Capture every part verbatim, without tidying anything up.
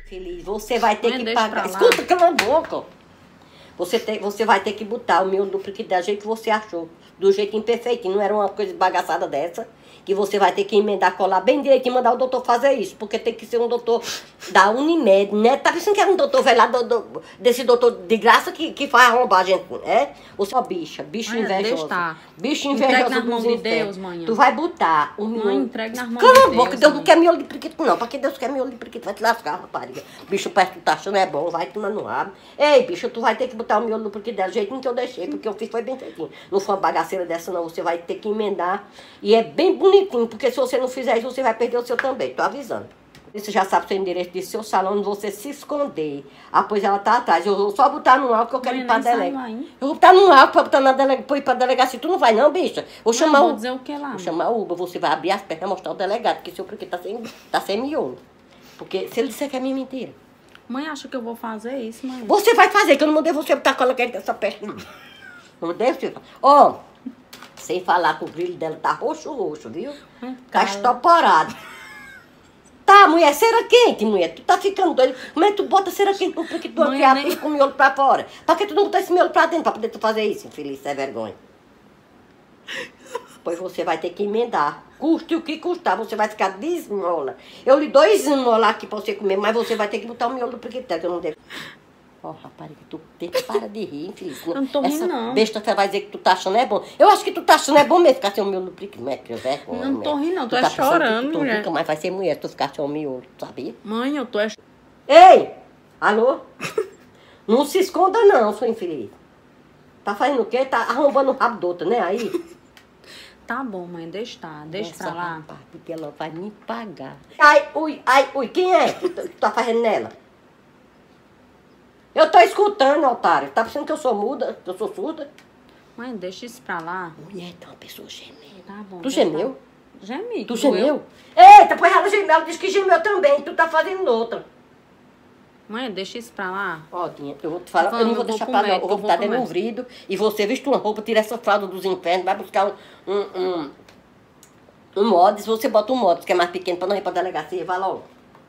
Feliz, você vai ter Mãe, que deixa pagar. pra lá. Escuta, cala a boca. Você, tem, você vai ter que botar o miolo do priquito da jeito que você achou. Do jeito imperfeitinho. Não era uma coisa bagaçada dessa. Que você vai ter que emendar, colar bem direito e mandar o doutor fazer isso. Porque tem que ser um doutor da Unimed, né? Tá pensando que era um doutor velho lá, do, do, desse doutor de graça que, que faz arrombar a gente, é? Ou só bicha, bicho Mãe, invejoso. deixa tá. Bicho Entregue invejoso nas mãos dos de infernos. Deus, mãe. Tu vai botar o miolo. Mãe, entregue nas mãos Cala de a boca, Deus, Deus não mãe. quer miolo de priquito, não. Pra que Deus quer miolo de priquito? Vai te lascar, rapariga. Bicho, perto que tu tá achando é bom, vai tomar no rabo. Ei, bicho, tu vai ter que botar o miolo do priquito do jeitinho que eu deixei, porque eu fiz foi bem feitinho. Não foi uma bagaceira dessa, não. Você vai ter que emendar. E é bem bonitinho, porque se você não fizer isso, você vai perder o seu também. Tô avisando. Você já sabe o seu endereço de seu salão, onde você se esconder. Ah, pois ela tá atrás. Eu vou só botar no álcool que eu quero Mãe, ir pra nem saiu delegacia. ainda. Eu vou botar no álcool pra botar na delega, pra ir pra delegacia. Tu não vai não, bicha? Vou chamar Não, o... vou dizer o que lá, Vou mãe? chamar o Uber. Você vai abrir as pernas e mostrar o delegado, que seu priquito tá sem, tá sem miolo. Porque se ele disser que é minha mentira. Mãe, acha que eu vou fazer isso, mãe? Você vai fazer, que eu não mandei você botar cola quente dessa peste, não. Não mandei você. Ó, sem falar que o brilho dela tá roxo, roxo, viu? Hum, Tá tá. estoporado. Tá, mulher, cera quente, mulher. Tu tá ficando doido. Como é que tu bota cera quente no priquito do Mãe, criar nem- com o miolo pra fora? Pra que tu não botar esse miolo pra dentro pra poder tu fazer isso, infeliz? Isso é vergonha. Pois você vai ter que emendar. Custe o que custar, você vai ficar desmola. Eu lhe dou esmola aqui pra você comer, mas você vai ter que botar o miolo do priquito, que eu não devo. Ó, rapariga, tu tem que parar de rir, infeliz. Eu não tô Essa rindo, não. besta você vai dizer que tu tá achando é bom. Eu acho que tu tá achando é bom mesmo ficar sem o miolo do priquito. Não é que vergonha, Não tô mulher. rindo, não, Tu tô é tá pensando que chorando, tu mulher. nunca mais vai ser mulher se tu ficar sem o miolo, sabia? Mãe, eu tô... é- Ei! Alô? Não se esconda não, sua infeliz. Tá fazendo o quê? Tá arrombando o rabo do outro, né? Aí. Tá bom, mãe, deixa tá. Deixa Essa pra lá. rapaz, porque ela vai me pagar. Ai, ui, ai, ui, quem é que tu, que tu tá fazendo nela? Eu tô escutando, otário. Tá pensando que eu sou muda? Que eu sou surda? Mãe, deixa isso pra lá. Mulher, tem uma pessoa gemendo. Tá bom. Tu deixa gemeu? pra- Gemi. Tu doeu. gemeu? Eita, pois ela gemeu. Ela disse que gemeu também. Tu tá fazendo outra. Mãe, deixa isso pra lá. Ó, Dinha, eu vou te falar, Vamos, eu não vou eu vou deixar pro pra não, eu médico, vou eu vou botar pro dentro de um médico. vrido e você veste uma roupa, tira essa fralda dos infernos, vai buscar um, um, um, um mods, você bota um mods, que é mais pequeno, pra não ir pra delegacia, vai logo.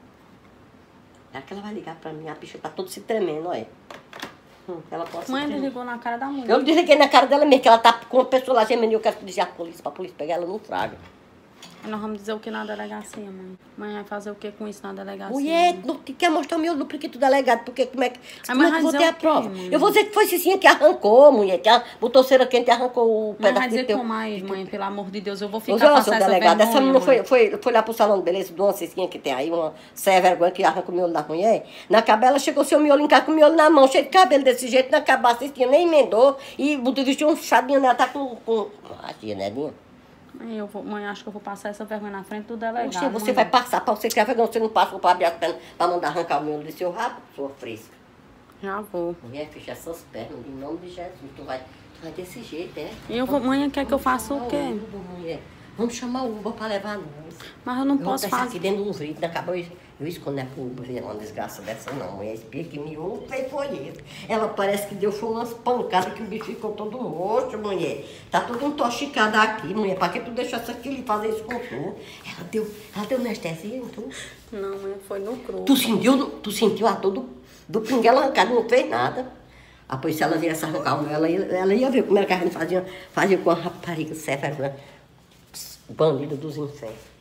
É que ela vai ligar pra mim, a bicha tá toda se tremendo, olha. Hum, ela pode se Mãe, tremer. desligou na cara da mulher. Eu desliguei na cara dela mesmo, que ela tá com uma pessoa lá gemendo e eu quero dizer a polícia, pra polícia pegar ela no fraga. Nós vamos dizer o que na delegacia, mãe? Mãe, vai fazer o que com isso na delegacia? Mulher, mãe? não te quer mostrar o meu lucro aqui do delegado, porque como é que, Ah, como é mas que eu vou vai ter dizer a o quê, prova? mãe? Eu vou dizer que foi Cicinha que arrancou, mulher, que ela botou cera quente e arrancou o Mãe, vai pedaço de dizer teu... como aí, mãe? Pelo amor de Deus, eu vou Ô, ficar Zé, passando seu essa delegado, vergonha, essa menina mãe. foi, foi, foi lá pro salão de beleza de uma Cicinha que tem aí, uma séria vergonha que arranca o miolo da mulher. Na cabela chegou seu miolo em casa com o miolo na mão, cheio de cabelo desse jeito, na cabela a Cicinha nem emendou e botou vestiu um chadinho nela, tá com... com... Ah, tia, né, Dinha? Mãe, eu vou, mãe, acho que eu vou passar essa vergonha na frente do delegado. Você, você mãe. vai passar, pra você criar vergonha, você não passa pra abrir as pernas pra mandar arrancar o miolo do seu rabo, sua fresca. Já vou. Mulher, fecha essas pernas, em nome de Jesus. Tu vai, tu vai desse jeito, é? E eu vou, mãe, quer que eu Vamos faça chamar o quê? Uber, mulher. Vamos chamar o Uber pra levar nós. Mas eu não Eu vou posso deixar fazer. aqui dentro de um vidro, acabou isso. Eu escondo é pro Uber, ver uma desgraça dessa não. Mulher, espia que me ouve, foi isso. Ela parece que deu foi umas pancadas que o bicho ficou todo roxo, mulher. Tá tudo intoxicado aqui, mulher. Pra que tu deixou essa filha fazer isso com tu? Ela deu, ela deu anestesia em tu? Não, mãe, foi no cru. Tu sentiu, tu sentiu a todo do pinguelo arrancado, não fez nada. Ah, pois se ela viesse arrancar o meu, ela ia, ela ia ver como era que a gente fazia, fazia com a rapariga, certo? Bandido dos infernos.